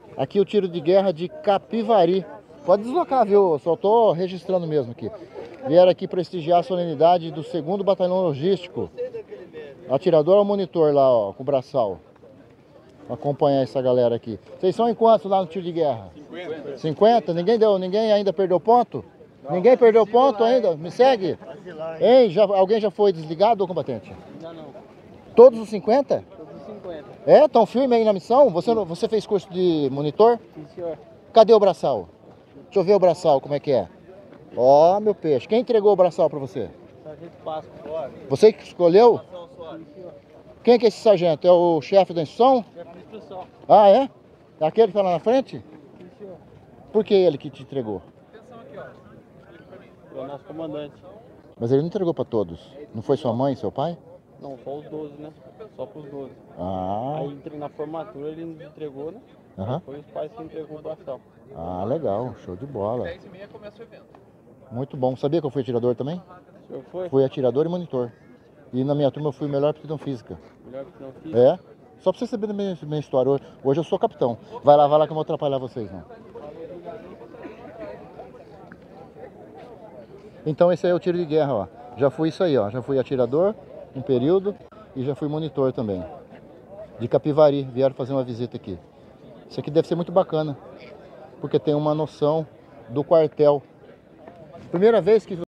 Aqui o tiro de guerra de Capivari. Pode deslocar, viu? Só tô registrando mesmo aqui. Vieram aqui prestigiar a solenidade do 2º Batalhão Logístico. Atirador ao monitor lá, ó, com o braçal. Acompanhar essa galera aqui. Vocês são em quantos lá no tiro de guerra? 50. 50? Ninguém ainda perdeu ponto? Não. Ninguém perdeu ponto ainda? Me segue? Hein? Alguém já foi desligado ou combatente? Ainda não. Todos os 50? Todos os 50. É? Tão firme aí na missão? Você fez curso de monitor? Sim, senhor. Cadê o braçal? Deixa eu ver o braçal, como é que é. Ó, meu peixe. Quem entregou o braçal pra você? Sargento Páscoa. Você que escolheu? Sim, senhor. Quem que é esse sargento? É o chefe da instrução? Chefe de instrução. Ah, é? É aquele que tá lá na frente? Sim, senhor. Por que ele que te entregou? É o nosso comandante. Mas ele não entregou pra todos. Não foi sua mãe, seu pai? Não, só os 12, né? Só pros 12. Ah, Aí entrei na formatura, ele nos entregou, né? aham. Foi os pais que entregou o bastão. Ah, legal. Show de bola. 10h30 começa o evento. Muito bom. Sabia que eu fui atirador também? O senhor foi? Fui atirador e monitor. E na minha turma eu fui o melhor aptidão física. Melhor que não fiz. É? Só pra você saber da minha história. Hoje eu sou capitão. Vai lá que eu não vou atrapalhar vocês, não. Então esse aí é o tiro de guerra, ó. Já fui isso aí, ó. Já fui atirador um período e já fui monitor também. De Capivari, vieram fazer uma visita aqui. Isso aqui deve ser muito bacana, porque tem uma noção do quartel. Primeira vez que